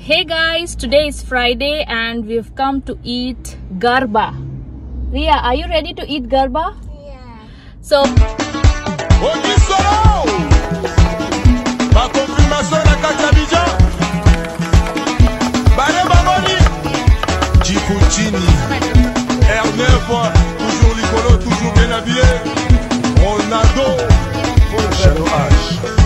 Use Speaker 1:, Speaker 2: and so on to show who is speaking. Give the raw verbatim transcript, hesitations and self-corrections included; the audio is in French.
Speaker 1: Hey guys, today is Friday and we've come to eat Garba. Ria, are you ready to eat Garba?
Speaker 2: Yeah.
Speaker 1: So
Speaker 3: R neuf, toujours rigolo, toujours bien habillé. Ronaldo, Shadow H.